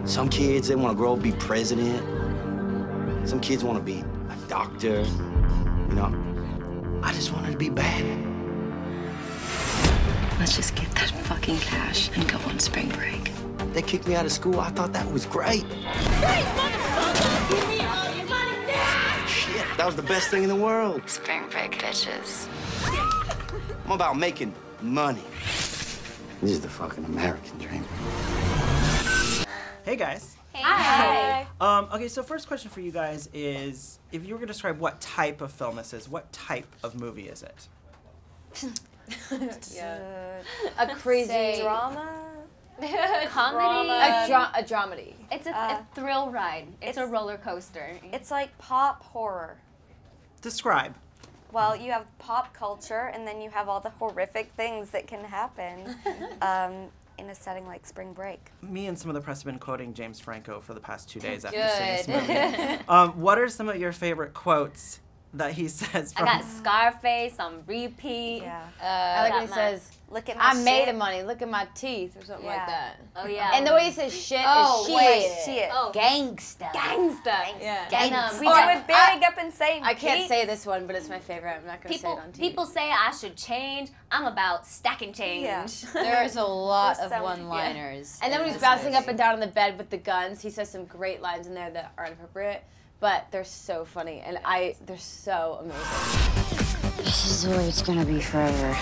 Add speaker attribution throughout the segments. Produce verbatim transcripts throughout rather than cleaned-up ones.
Speaker 1: Some kids, they want to grow up, be president. Some kids want to be a doctor, you know. I just wanted to be bad.
Speaker 2: Let's just get that fucking cash and go on spring break.
Speaker 1: They kicked me out of school. I thought that was great.
Speaker 3: Great, motherfucker! Give me all your money now!
Speaker 1: Shit, that was the best thing in the world.
Speaker 2: Spring break, bitches.
Speaker 1: I'm about making money. This is the fucking American dream.
Speaker 4: Hey, guys.
Speaker 5: Hey. Hi.
Speaker 4: Um, okay, so first question for you guys is, if you were going to describe what type of film this is, what type of movie is it?
Speaker 5: Yeah.
Speaker 6: A crazy
Speaker 5: Say-
Speaker 6: drama?
Speaker 5: Comedy.
Speaker 6: A, dra a dramedy.
Speaker 5: It's a,
Speaker 6: Uh,
Speaker 5: a thrill ride. It's,
Speaker 6: it's-
Speaker 5: a roller coaster.
Speaker 6: It's like pop horror.
Speaker 4: Describe.
Speaker 6: Well, you have pop culture, and then you have all the horrific things that can happen um, in a setting like spring break.
Speaker 4: Me and some of the press have been quoting James Franco for the past two days after
Speaker 6: Good.
Speaker 4: seeing this movie. um, what are some of your favorite quotes that he says
Speaker 5: I
Speaker 4: from...
Speaker 5: got Scarface on repeat.
Speaker 6: Yeah.
Speaker 7: Uh, I like when he
Speaker 5: Got my-
Speaker 7: says,
Speaker 6: Look at my
Speaker 7: I made
Speaker 6: shit.
Speaker 7: the money, look at my teeth, or something like
Speaker 6: Yeah.
Speaker 7: that.
Speaker 5: Oh yeah.
Speaker 7: And the way he says shit
Speaker 6: Oh,
Speaker 7: is shit.
Speaker 6: wait, shit.
Speaker 5: Oh,
Speaker 7: Gangsta.
Speaker 5: gangsta.
Speaker 7: Yeah.
Speaker 5: And, um,
Speaker 6: We
Speaker 5: or-
Speaker 6: do it big up and say
Speaker 7: I can't
Speaker 6: beats.
Speaker 7: say this one, but it's my favorite. I'm not going to say
Speaker 5: People,
Speaker 7: it on T V.
Speaker 5: people say I should change. I'm about stacking change.
Speaker 6: Yeah.
Speaker 7: There's a lot
Speaker 6: There's
Speaker 7: of
Speaker 6: so-
Speaker 7: one-liners.
Speaker 6: yeah.
Speaker 7: And then when he's bouncing up and down in the bed with the guns, he says some great lines in there that aren't appropriate, but they're so funny, and I they're so amazing.
Speaker 2: This is the way it's gonna be forever.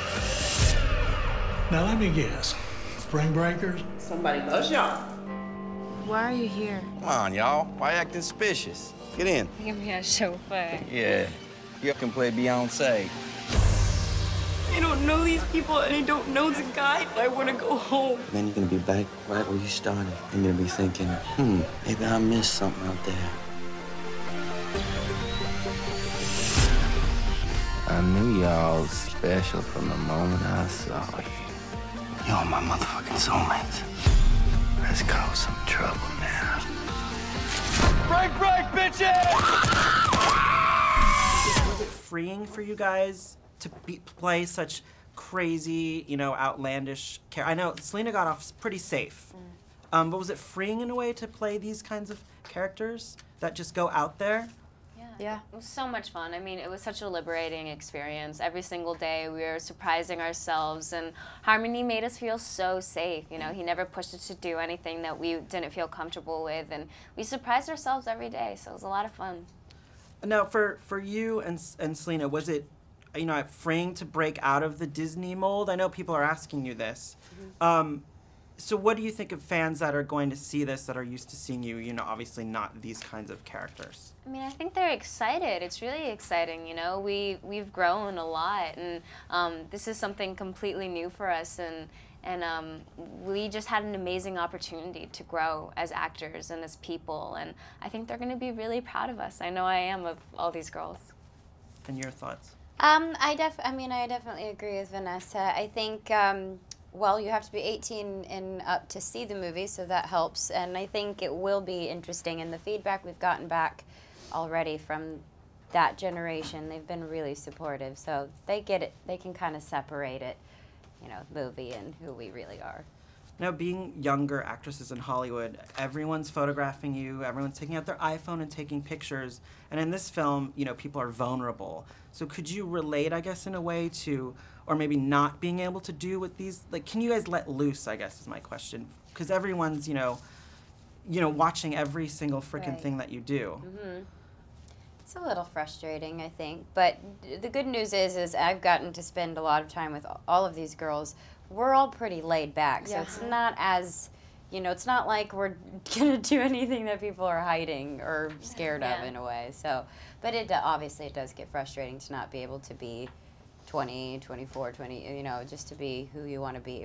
Speaker 8: Now let me guess. Spring breakers?
Speaker 9: Somebody goes y'all.
Speaker 2: Why are you here?
Speaker 1: Come on, y'all. Why acting suspicious? Get in.
Speaker 2: Give me a chauffeur.
Speaker 1: Yeah. You can play Beyonce.
Speaker 2: I don't know these people and I don't know the guy. I wanna go home.
Speaker 1: Then you're gonna be back right where you started. You're gonna be thinking, hmm, maybe I missed something out there. I knew y'all was special from the moment I saw you. Y'all my motherfucking soulmates. Let's cause some trouble now.
Speaker 4: Break, break, bitches! Was it freeing for you guys to be, play such crazy, you know, outlandish characters? I know Selena got off pretty safe, mm. um, but was it freeing in a way to play these kinds of characters that just go out there?
Speaker 5: Yeah. It was so much fun. I mean, it was such a liberating experience. Every single day we were surprising ourselves, and Harmony made us feel so safe. You know, he never pushed us to do anything that we didn't feel comfortable with, and we surprised ourselves every day, so it was a lot of fun.
Speaker 4: Now, for, for you and, and Selena, was it, you know, freeing to break out of the Disney mold? I know people are asking you this. Mm-hmm. um, so what do you think of fans that are going to see this, that are used to seeing you, you know, obviously not these kinds of characters?
Speaker 5: I mean, I think they're excited. It's really exciting, you know. We, we've grown a lot, and um, this is something completely new for us, and, and um, we just had an amazing opportunity to grow as actors and as people, and I think they're going to be really proud of us. I know I am, of all these girls.
Speaker 4: And your thoughts?
Speaker 10: Um, I def I mean, I definitely agree with Vanessa. I think, um, well, you have to be eighteen and up to see the movie, so that helps. And I think it will be interesting. And the feedback we've gotten back already from that generation, they've been really supportive. So they get it. They can kind of separate it, you know, movie and who we really are.
Speaker 4: Now, being younger actresses in Hollywood, everyone's photographing you, everyone's taking out their iPhone and taking pictures. And in this film, you know, people are vulnerable. So could you relate, I guess, in a way to, or maybe not being able to do with these, like, can you guys let loose, I guess, is my question. Because everyone's, you know, you know, watching every single freaking
Speaker 10: Right.
Speaker 4: thing that you do.
Speaker 10: Mm-hmm. It's a little frustrating, I think. But the good news is, is I've gotten to spend a lot of time with all of these girls. We're all pretty laid back, so
Speaker 6: Yeah.
Speaker 10: it's not as, you know, it's not like we're gonna do anything that people are hiding or scared
Speaker 5: Yeah.
Speaker 10: of in a way. So, but it obviously it does get frustrating to not be able to be twenty, twenty-four, twenty, you know, just to be who you want to be.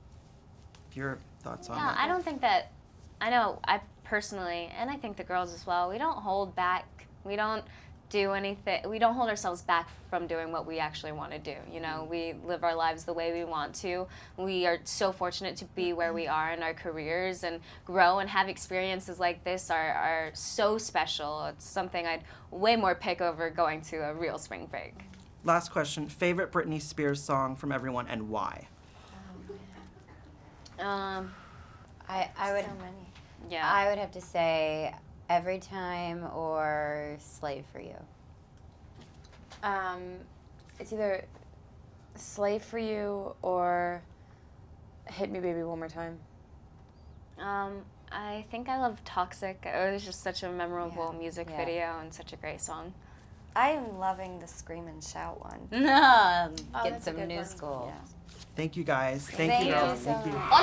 Speaker 4: Your thoughts on
Speaker 5: Yeah,
Speaker 4: that?
Speaker 5: I don't think that, I know I personally, and I think the girls as well, we don't hold back. We don't do anything, we don't hold ourselves back from doing what we actually want to do. You know, we live our lives the way we want to. We are so fortunate to be where we are in our careers and grow and have experiences like this are, are so special. It's something I'd way more pick over going to a real spring break.
Speaker 4: Last question, favorite Britney Spears song from everyone and why?
Speaker 5: Um,
Speaker 10: I, I would,
Speaker 6: So many.
Speaker 5: Yeah.
Speaker 10: I would have to say Every Time or Slave for You.
Speaker 7: Um, it's either Slave for You or Hit Me Baby One More Time.
Speaker 5: Um, I think I love Toxic. It was just such a memorable
Speaker 10: Yeah.
Speaker 5: music
Speaker 10: Yeah.
Speaker 5: video and such a great song.
Speaker 6: I am loving the Scream and Shout one.
Speaker 10: No,
Speaker 7: Oh,
Speaker 10: get
Speaker 7: that's a
Speaker 10: some
Speaker 7: good
Speaker 10: new
Speaker 7: one.
Speaker 10: school.
Speaker 6: Yeah.
Speaker 4: Thank you guys. Thank,
Speaker 10: Thank
Speaker 4: you,
Speaker 10: you
Speaker 4: girls.
Speaker 10: so
Speaker 4: Thank you.
Speaker 10: much.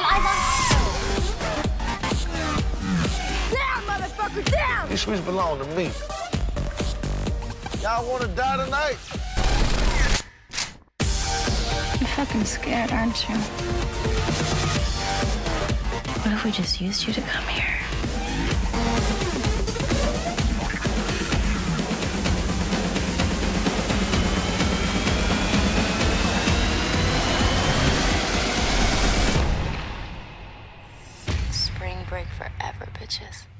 Speaker 3: Down, motherfucker, down!
Speaker 9: This switch belong to me. Y'all wanna die tonight?
Speaker 2: You're fucking scared, aren't you? What if we just used you to come here?
Speaker 11: Spring break forever, bitches.